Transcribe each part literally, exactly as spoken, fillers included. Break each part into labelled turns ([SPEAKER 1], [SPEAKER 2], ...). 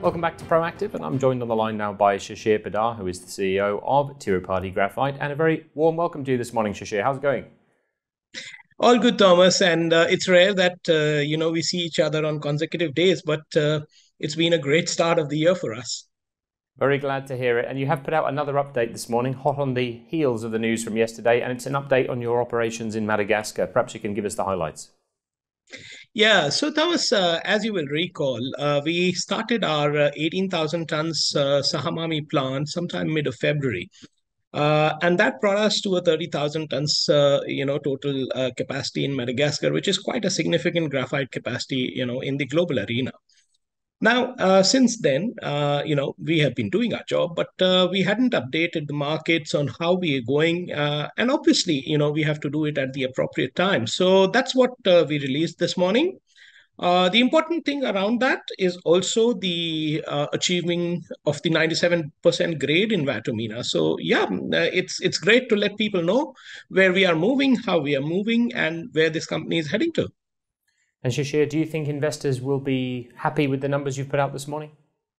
[SPEAKER 1] Welcome back to Proactive, and I'm joined on the line now by Shishir Poddar, who is the C E O of Tirupati Graphite, and a very warm welcome to you this morning, Shishir. How's it going?
[SPEAKER 2] All good, Thomas. And uh, it's rare that uh, you know we see each other on consecutive days, but uh, it's been a great start of the year for us.
[SPEAKER 1] Very glad to hear it. And you have put out another update this morning, hot on the heels of the news from yesterday, and it's an update on your operations in Madagascar. Perhaps you can give us the highlights.
[SPEAKER 2] Yeah, so Thomas, uh, as you will recall, uh, we started our uh, eighteen thousand tons uh, Sahamamy plant sometime mid of February. Uh, and that brought us to a thirty thousand tons, uh, you know, total uh, capacity in Madagascar, which is quite a significant graphite capacity, you know, in the global arena. Now, uh, since then, uh, you know, we have been doing our job, but uh, we hadn't updated the markets on how we are going. Uh, and obviously, you know, we have to do it at the appropriate time. So that's what uh, we released this morning. Uh, the important thing around that is also the uh, achieving of the ninety-seven percent grade in Vatomina. So yeah, uh, it's it's great to let people know where we are moving, how we are moving, and where this company is heading to.
[SPEAKER 1] And Shishir, do you think investors will be happy with the numbers you've put out this morning?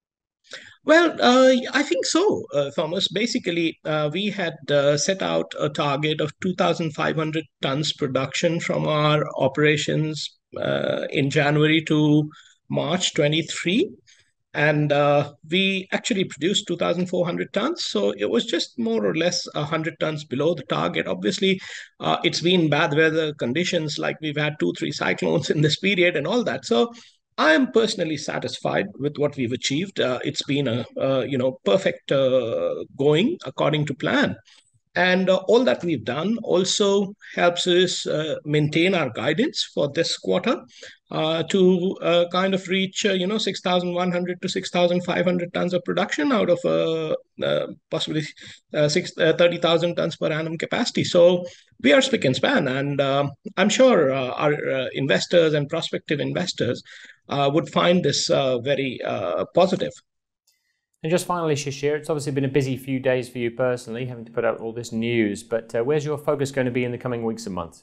[SPEAKER 2] Well, uh, I think so, uh, Thomas. Basically, uh, we had uh, set out a target of two thousand five hundred tons production from our operations uh, in January to March twenty-three. And uh, we actually produced two thousand four hundred tons. So it was just more or less one hundred tons below the target. Obviously, uh, it's been bad weather conditions, like we've had two, three cyclones in this period and all that. So I am personally satisfied with what we've achieved. Uh, it's been a, a you know perfect uh, going according to plan. And uh, all that we've done also helps us uh, maintain our guidance for this quarter uh, to uh, kind of reach, uh, you know, six thousand one hundred to six thousand five hundred tons of production out of uh, uh, possibly uh, six, uh, thirty thousand tons per annum capacity. So we are spick and span. And uh, I'm sure uh, our uh, investors and prospective investors uh, would find this uh, very uh, positive.
[SPEAKER 1] And just finally, Shishir, it's obviously been a busy few days for you personally, having to put out all this news, but uh, where's your focus going to be in the coming weeks and months?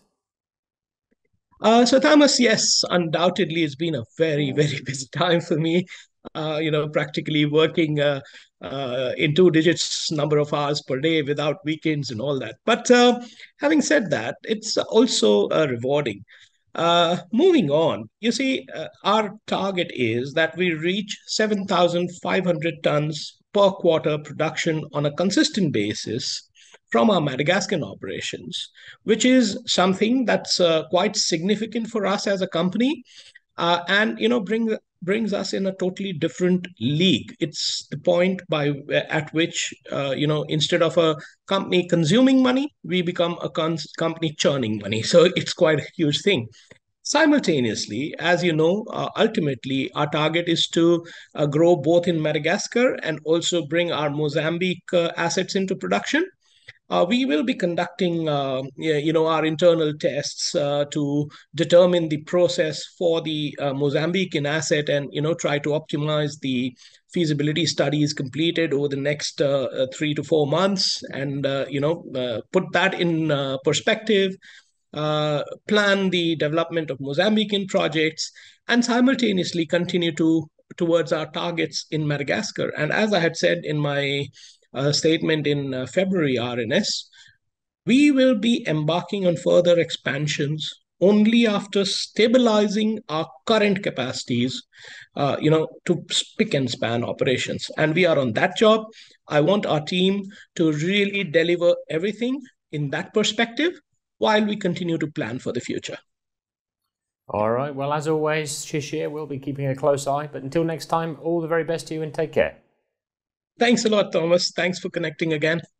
[SPEAKER 2] Uh, so Thomas, yes, undoubtedly, it's been a very, very busy time for me. Uh, you know, practically working uh, uh, in two digits number of hours per day without weekends and all that. But uh, having said that, it's also uh, rewarding. Uh, moving on, you see, uh, our target is that we reach seven thousand five hundred tons per quarter production on a consistent basis from our Madagascan operations, which is something that's uh, quite significant for us as a company, uh, and you know bring brings us in a totally different league. It's the point by at which uh, you know instead of a company consuming money, we become a company churning money. So it's quite a huge thing. Simultaneously, as you know, uh, ultimately our target is to uh, grow both in Madagascar and also bring our Mozambique uh, assets into production. Uh, we will be conducting, uh, you know, our internal tests uh, to determine the process for the uh, Mozambican asset, and you know, try to optimize the feasibility studies completed over the next uh, uh, three to four months, and uh, you know, uh, put that in uh, perspective. Uh, plan the development of Mozambican projects, and simultaneously continue to towards our targets in Madagascar. And as I had said in my uh, statement in uh, February R N S, we will be embarking on further expansions only after stabilizing our current capacities, uh, you know, to spick and span operations. And we are on that job. I want our team to really deliver everything in that perspective while we continue to plan for the future.
[SPEAKER 1] All right. Well, as always, Shishir, we'll be keeping a close eye. But until next time, all the very best to you and take care.
[SPEAKER 2] Thanks a lot, Thomas. Thanks for connecting again.